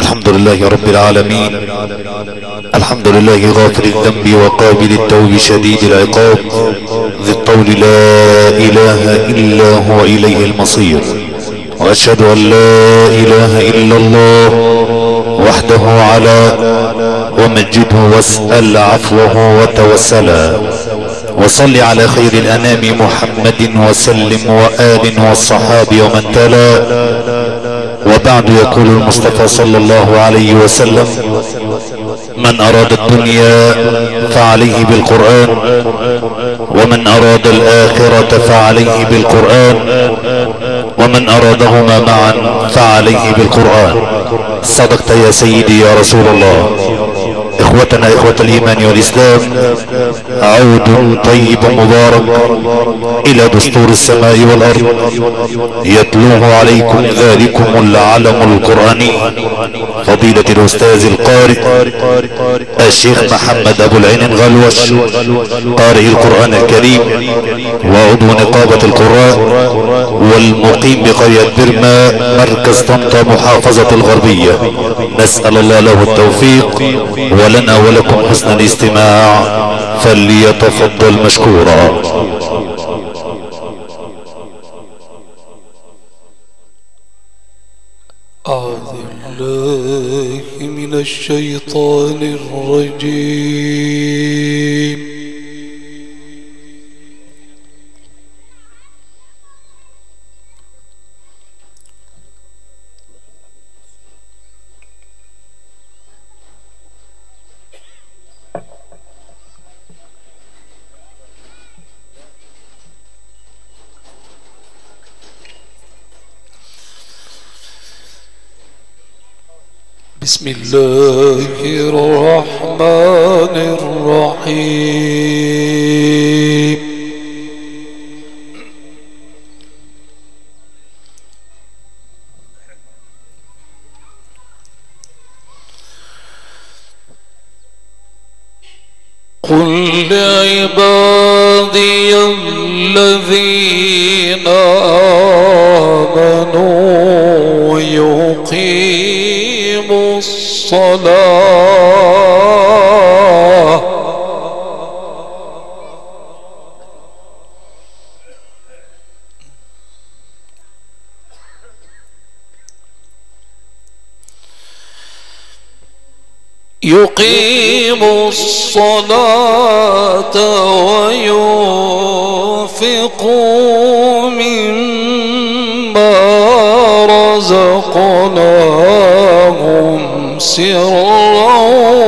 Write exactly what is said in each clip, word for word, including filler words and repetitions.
الحمد لله رب العالمين. الحمد لله غافر الذنب وقابل التوب شديد العقاب ذي الطول لا اله الا هو اليه المصير. واشهد ان لا اله الا الله وحده على ومجده واسأل عفوه وتوسلا. وصل على خير الانام محمد وسلم وآل والصحاب ومن تلا. وبعد يقول المصطفى صلى الله عليه وسلم: من اراد الدنيا فعليه بالقرآن، ومن اراد الاخرة فعليه بالقرآن، ومن ارادهما معا فعليه بالقرآن. صدقت يا سيدي يا رسول الله. اخوتنا اخوة الايمان والاسلام، عود طيب مبارك الى دستور السماء والارض يتلوه عليكم ذلكم العلم القرآني فضيلة الاستاذ القارئ الشيخ محمد ابو العين الغلوش، قارئ القرآن الكريم وعضو نقابة القراء والمقيم بقرية برما مركز طنطا محافظة الغربية. نسأل الله له التوفيق ولنا ولكم حسن الاستماع، فليتفضل مشكورا. أعوذ بالله من الشيطان الرجيم. بسم الله الرحمن الرحيم. قل لعبادي الذين آمنوا يقيموا الصلاة يقيموا الصلاة وينفقوا مما رزقناهم سرا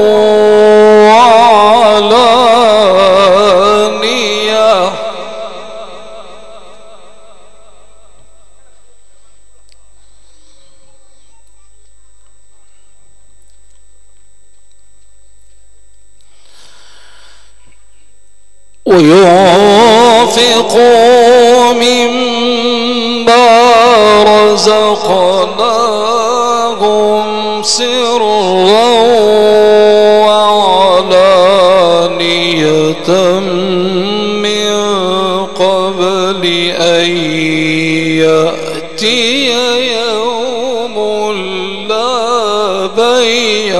وعلانية وينفقوا مما رزقناهم سرا وعلانية من قبل أن يأتي يوم لا بيع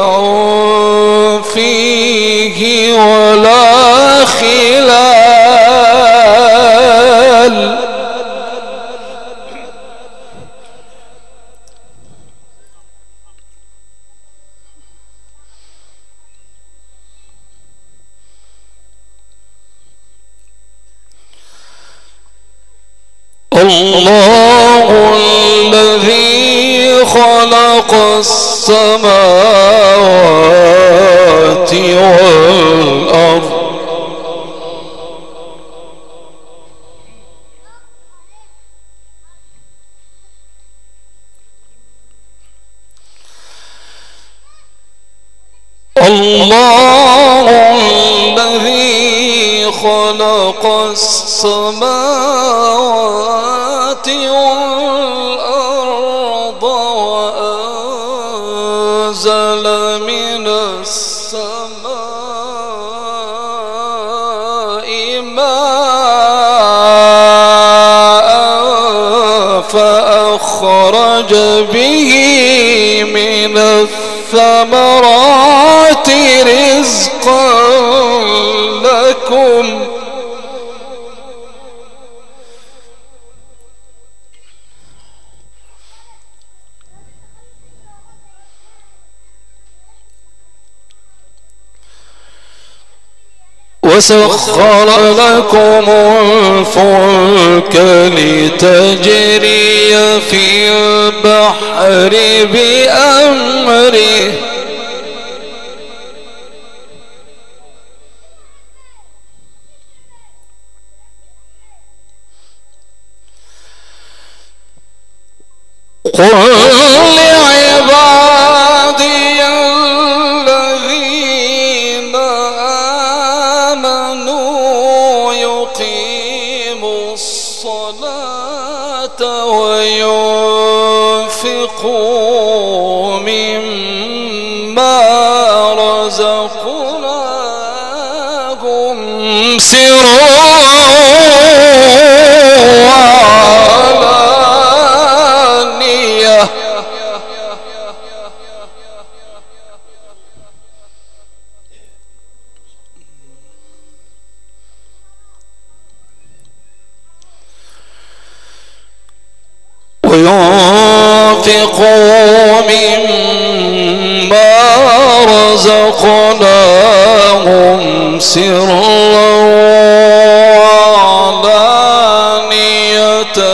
فيه ولا خلال. الله الذي خلق السماوات والأرض الله الذي خلق السماوات والأرض وأنزل من السماء ماء فأخرج به من الثمرات الثمرات رزقا لكم وسخر لكم الفلك لتجري في البحر بأمره قل لعبادي الذين آمنوا يقيموا الصلاة وينفقوا مما رزقناهم سرا وعلانية وينفقوا مما رزقناهم سرا وعلانية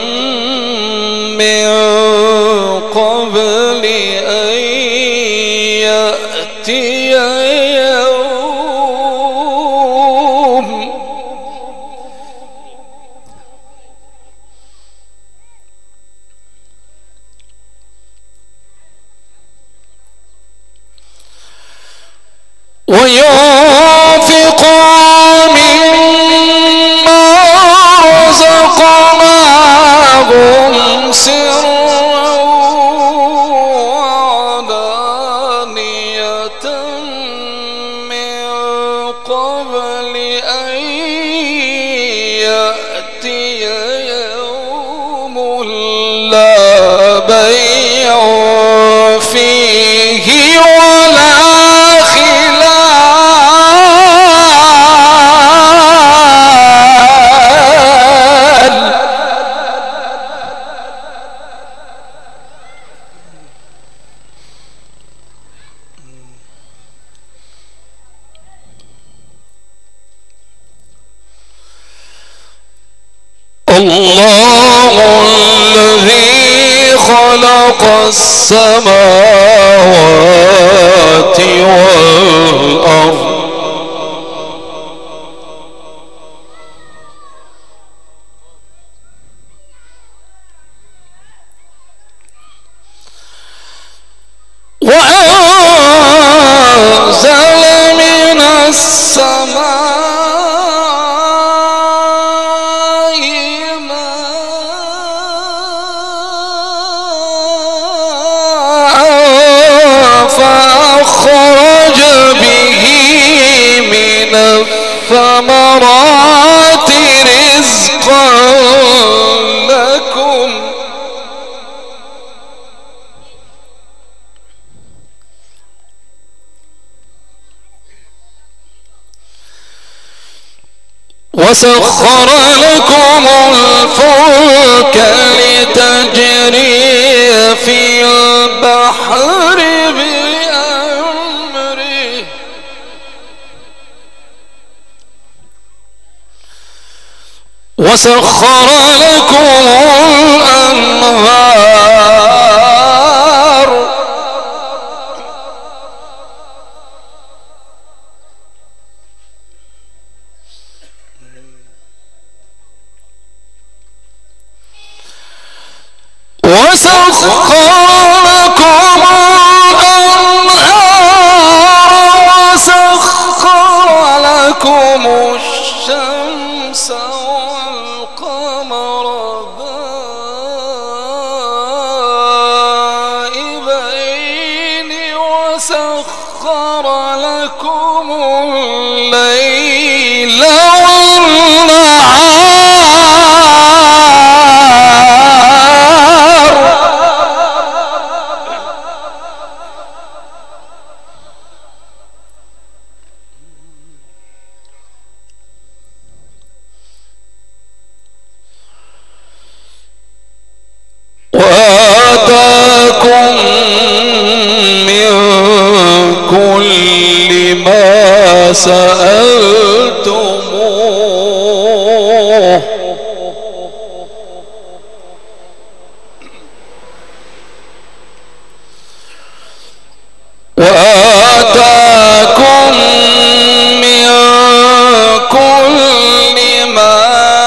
من قبل أن يأتي يوم وينفقوا مما رزقناهم سرا وعلانية من قبل أن يأتي يوم لا بيع فيه ولا الله الذي خلق السماوات والأرض وأنزل من السماء فأخرج به من الثمرات رزقا لكم وسخر لكم الفلك لتجري في البحر بأمره وسخر لكم الأنهار وسخر لكم الأنهار وسخر لكم الشمس والقمر سألتموه وآتاكم من كل ما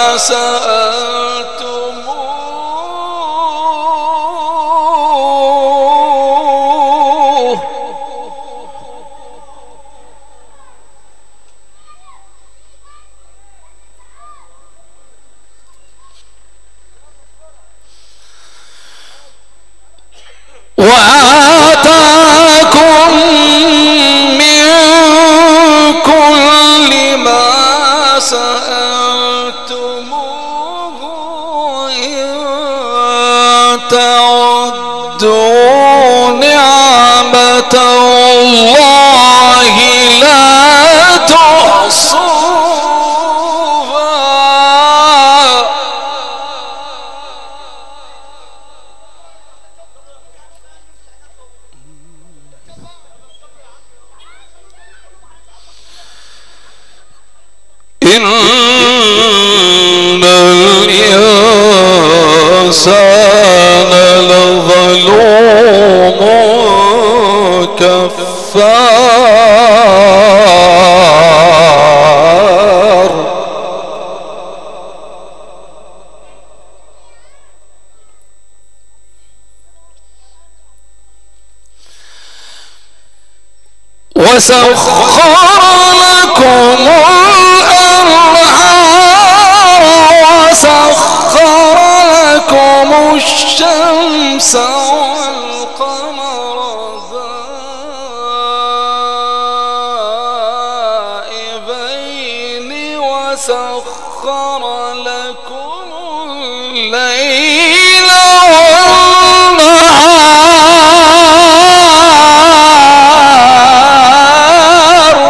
سألتموه وآتاكم من كل ما سألتموه إن تعدوا نعمة الله لا تحصوها إن الإنسان لظلوم كفار وسخر لكم الأنهار وسخر لكم الشمس والقمر دائبين وسخر لكم الليل والنهار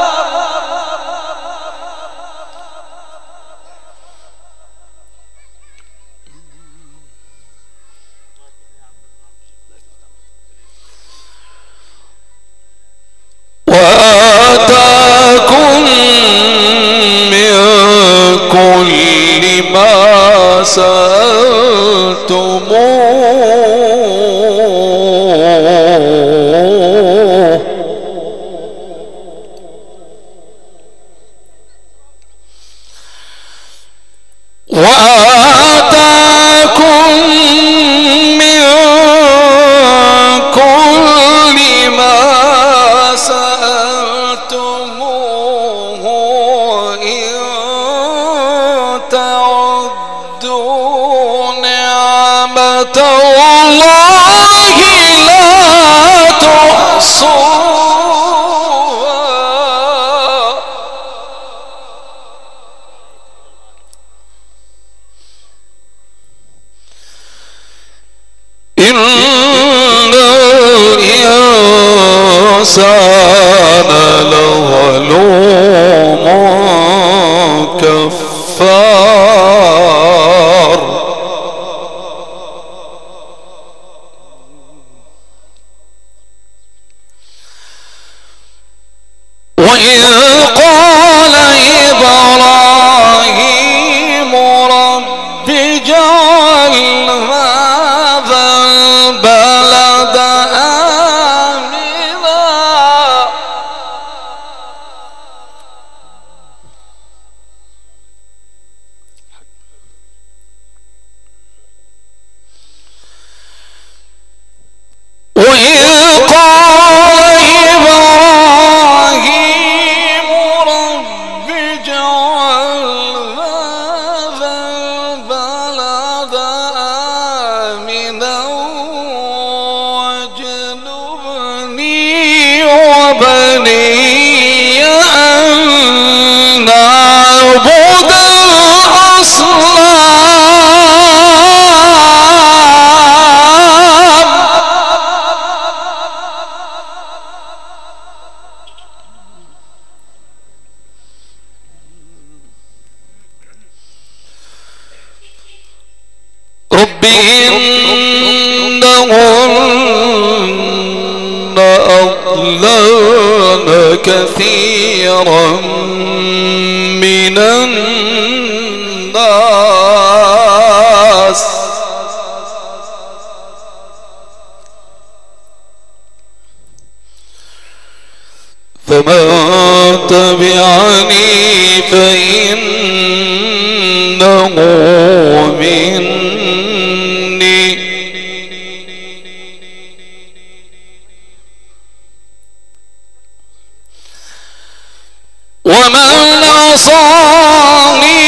وآتاكم من كل ما سألتموه وآتاكم من كل ما سألتموه إن تعدوا نعمة الله لا تحصوها إن الإنسان لظلوم كفار وإذ قال إبراهيم رب اجعل هذا البلد آمنا وإذ قال إبراهيم رب اجعل هذا البلد آمنا واجنبني وبني أن نعبد الأصنام رب إنهن وأضللنا كثيرا من الناس فمن تبعني فإنه مني ومن عصاني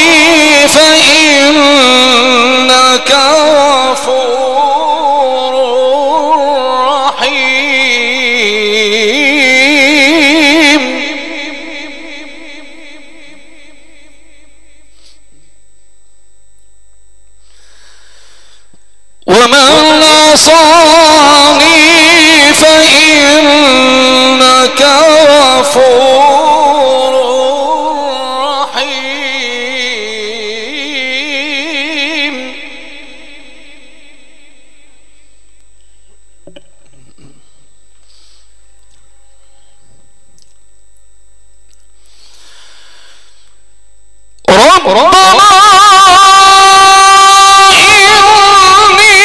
فإنك غفور رحيم ومن عصاني فإنك غفور ربنا إني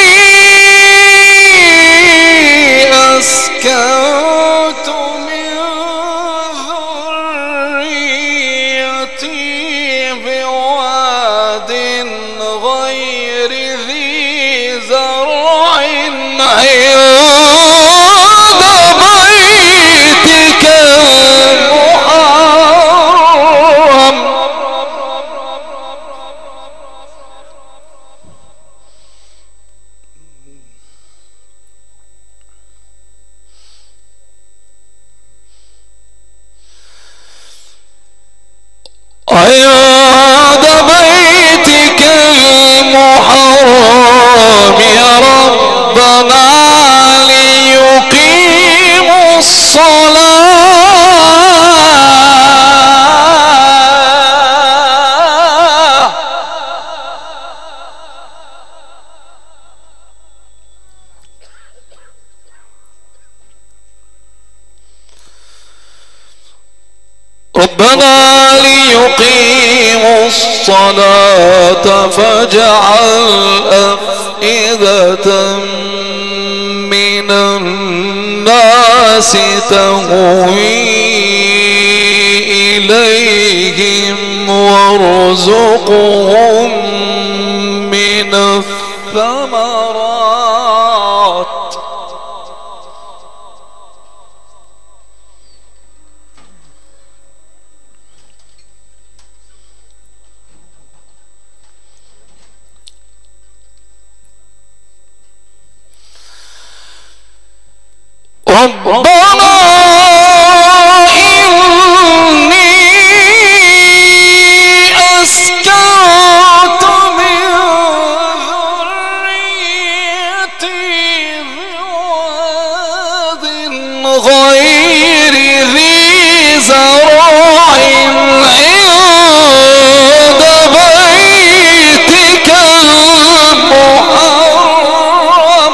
أسكنت من ذريتي بواد غير ذي زرع عند بيتك المحرم عند بيتك المحرم يا ربنا ليقيموا الصلاة ربنا ليقيموا الصلاة فاجعل أفئدة من الناس تهوي إليهم وارزقهم من الثمرات ربنا إني أسكنت من ذريتي بواد غير ذي زرع عند بيتك المحرم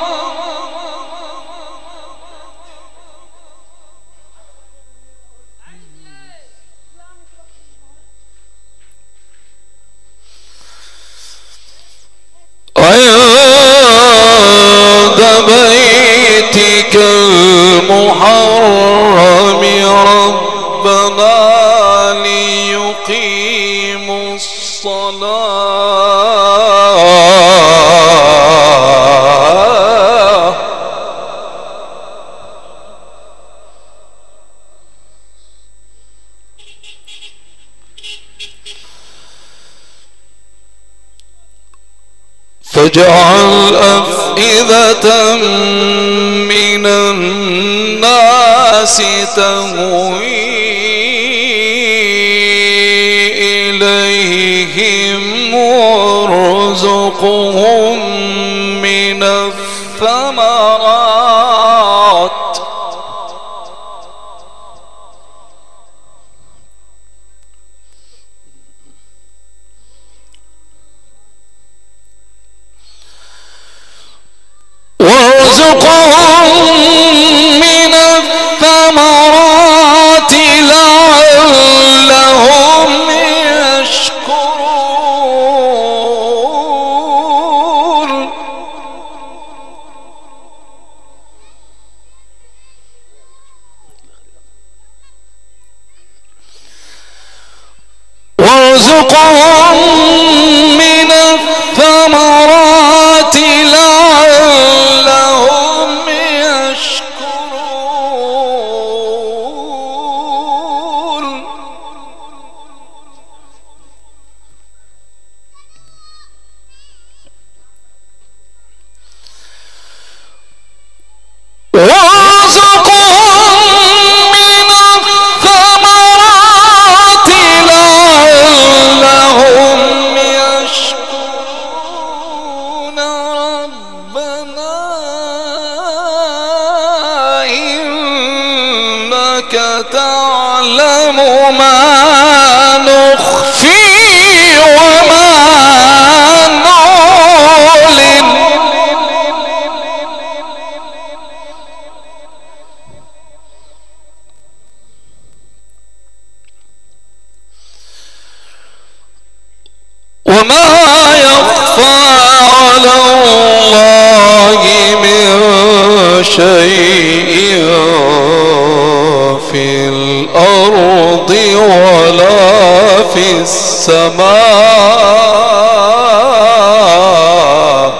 عند بيتك المحرم ربنا ليقيموا الصلاة فاجعل أفئدة من الناس تهوي إليهم وارزقهم من الثمرات وارزقهم من وارزقهم من الثمرات لعلهم يشكرون. وارزقهم من الثمرات لعلهم يشكرون. ربنا إنك تعلم ما نخفي وما نعلن وما يخفى على الله من شيء في الأرض ولا في السماء.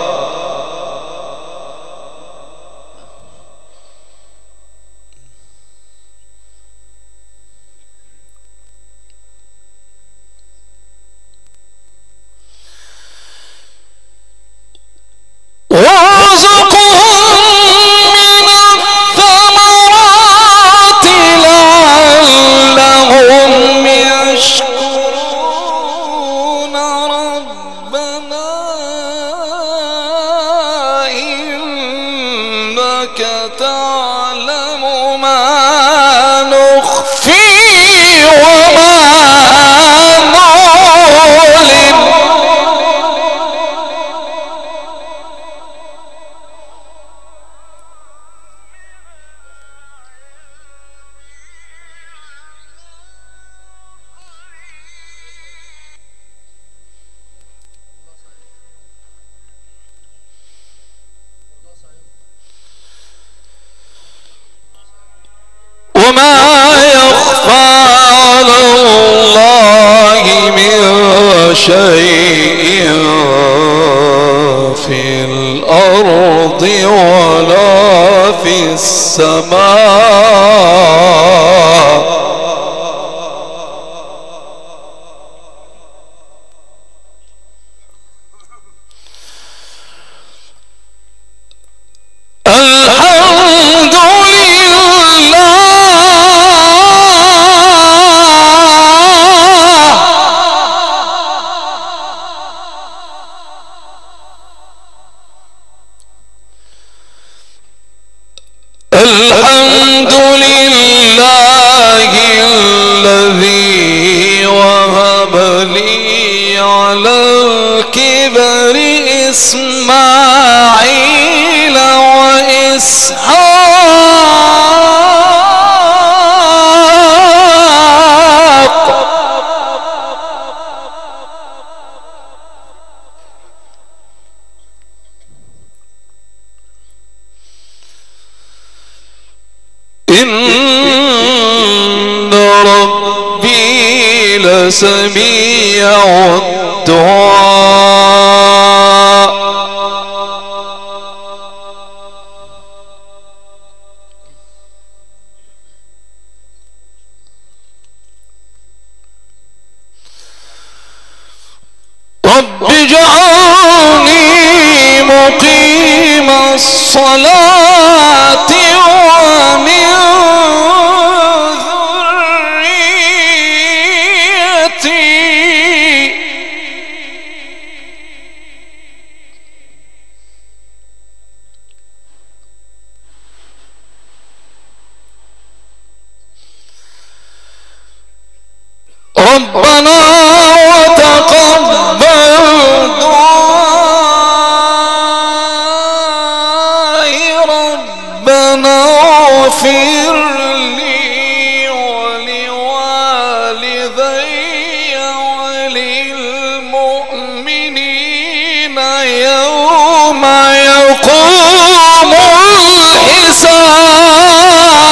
وارزقهم من الثمرات لعلهم يشكرون. ربنا إنك تعلم ما نخفي وما نعلن وما يخفى على الله من شيء في الأرض ولا في السماء. الحمد الحمد لله الذي وهب لي على الكبر إسماعيل وإسحاق. إن ربي لسميع الدعاء. رب اجعلني مقيم الصلاة ومن ربنا وتقبل دعائي. ربنا اغفر لي ولوالدي وللمؤمنين يوم يقوم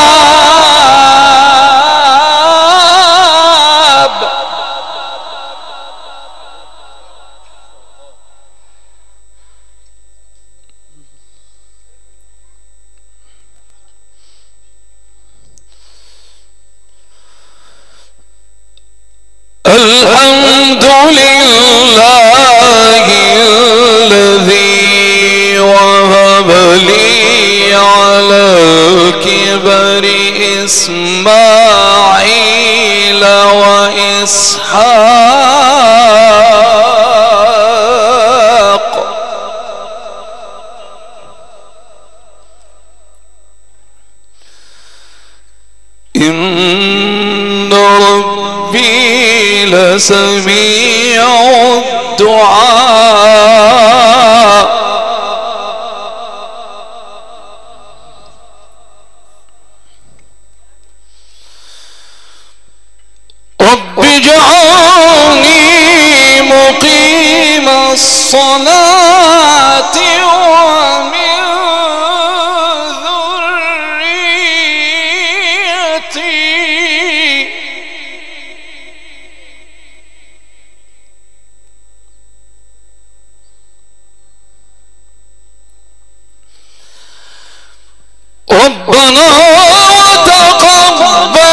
الحساب. الحمد لله الذي وهب لي على الكبر إسماعيل وإسحاق إن ربي لسميع الدعاء رب اجعلني مقيم الصلاة ومن ذريتي ربنا وتقبل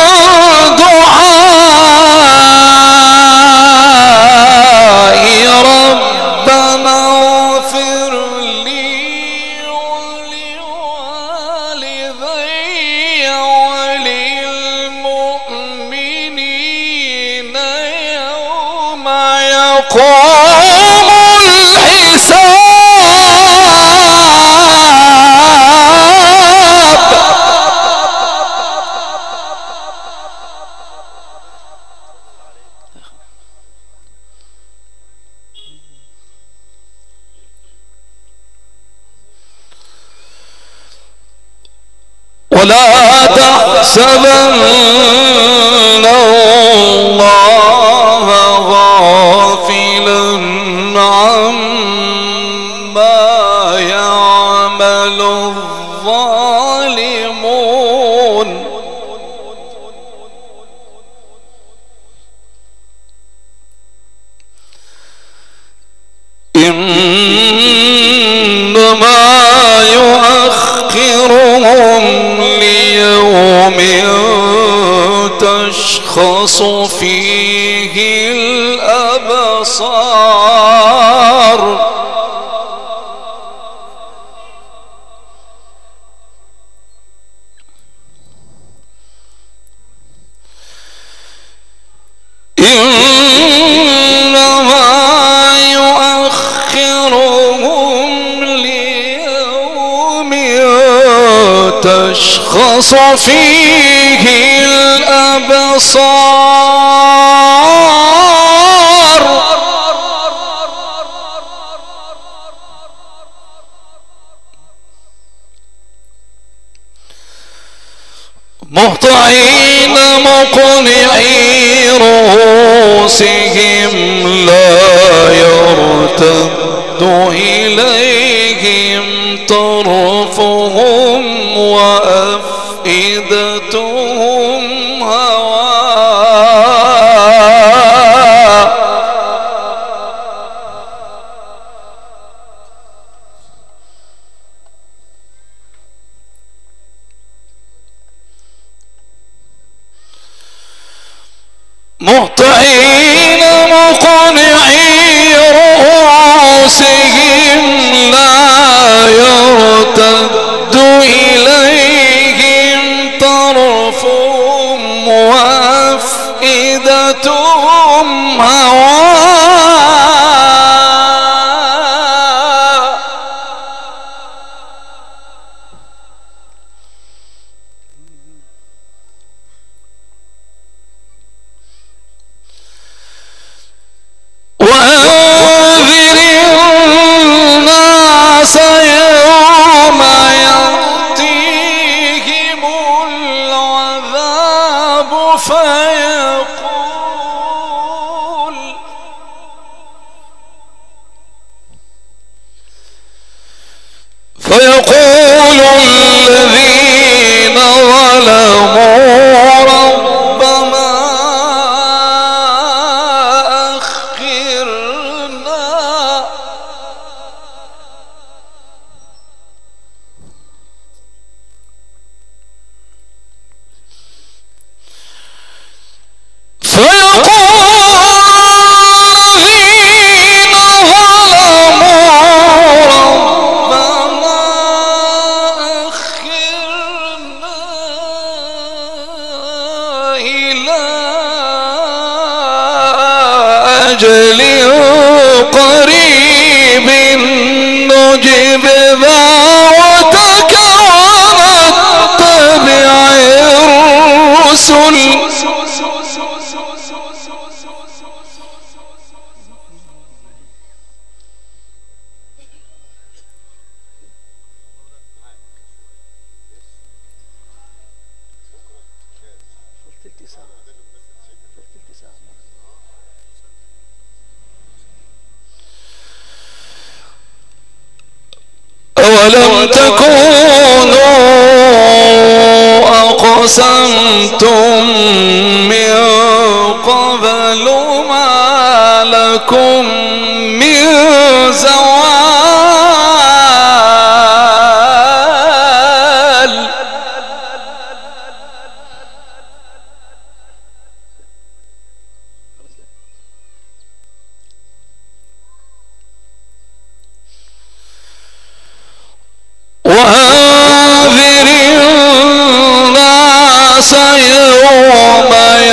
دعائي ربنا اغفر لي ولوالدي وللمؤمنين يوم يقوم الحساب ولا تحسبن الله غافلا عما يعمل الظالمون إنما يؤخرهم ليوم تشخص فيه الأبصار إنما يؤخرهم ليوم تشخص فيه الأبصار مهطعين مقنعي رؤوسهم لا يرتد إليهم طرفهم وأفئدتهم هواء مهطعين مقنعي رؤوسهم لا يرتد إليهم طرفهم وأفئدتهم هواء أجل قريب نجب دعوتك ونتبع الرسل. أولم تكونوا أقسمتم من قبل ما لكم من زوال. وأنذر الناس يوم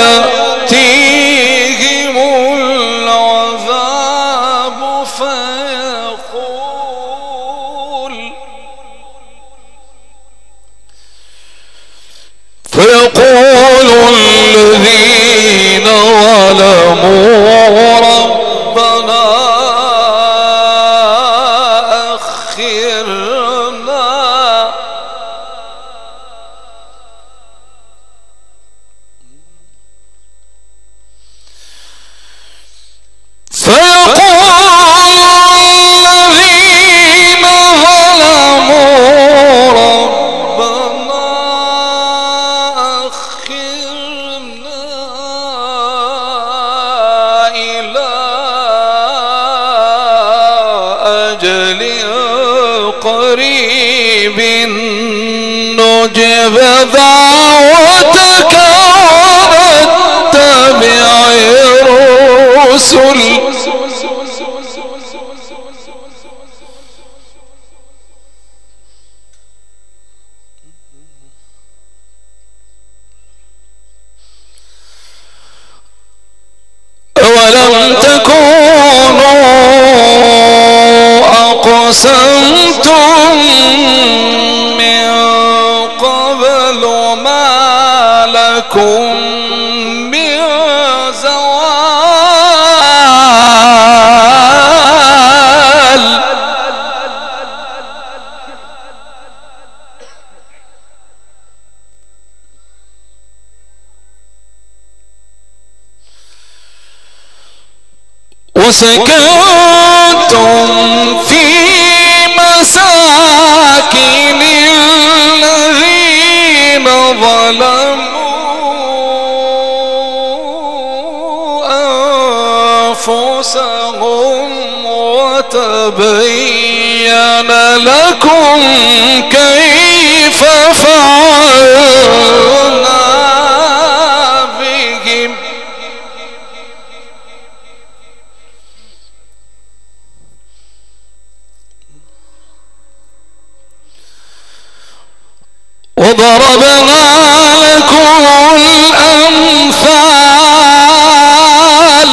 يأتيهم العذاب فيقول فيقول الذين ظلموا ربنا أخرنا فيقول الذين ظلموا ربنا أخرنا إلى أجل قريب نجب دعوتك ونتبع الرسل. أولم تكونوا أقسمتم من قبل ما لكم من زوال. وسكنتم في مساكن الذين ظلموا أنفسهم وتبين لكم كيف فعلنا بهم. وضربنا لكم الأمثال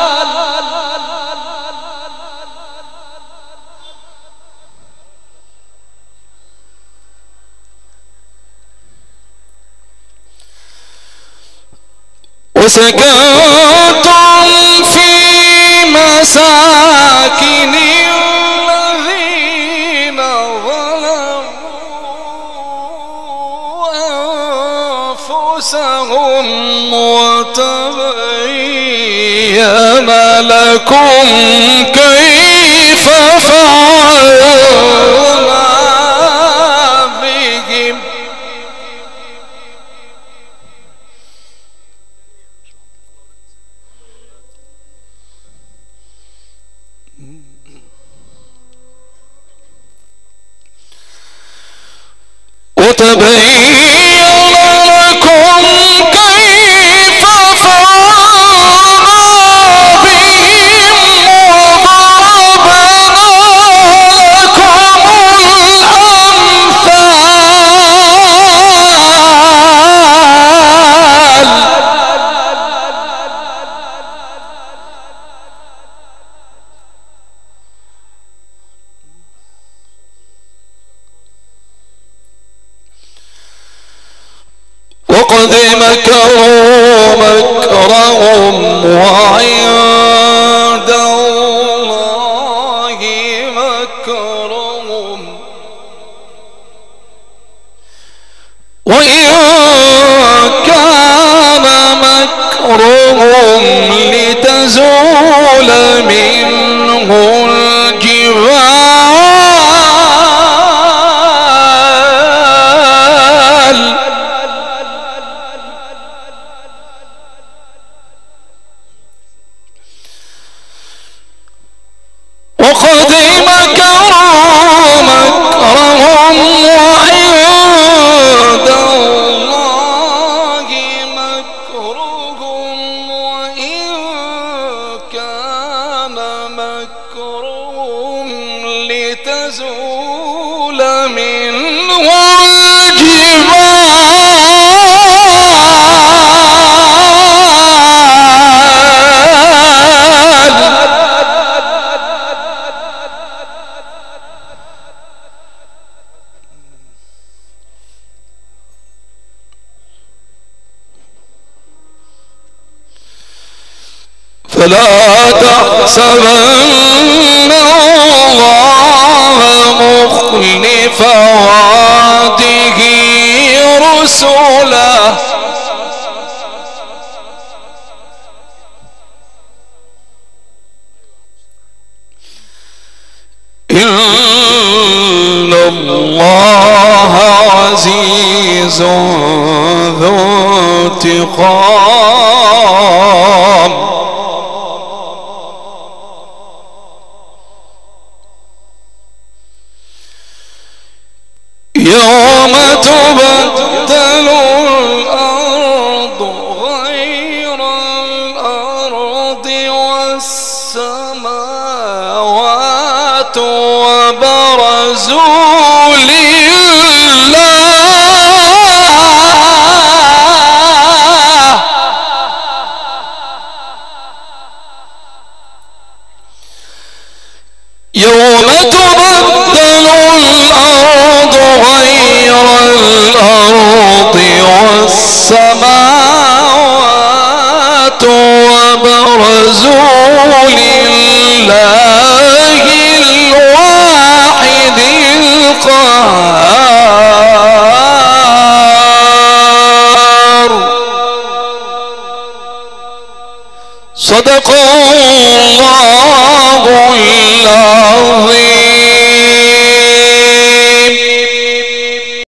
وسكنتم في مساكن الذين ظلموا أنفسهم وتبين لكم كيف فعلنا بهم. وتبين لكم كيف فعلنا بهم وضربنا لكم الأمثال. وقد مكروا مكرهم وعند الله مكرهم وإن كان مكرهم لتزول منه الجبال وقد مكروا مكرهم وعند الله مكرهم وإن كان مكرهم لتزول منه فلا تحسبن الله مخلف وعده رسله إن الله عزيز ذو انتقام يوم تبدل الأرض غير الأرض والسماوات وبرزوا لله يوم تبدل الأرض غير الأرض والسماوات وبرزوا لله الواحد القهار صدق الله العظيم.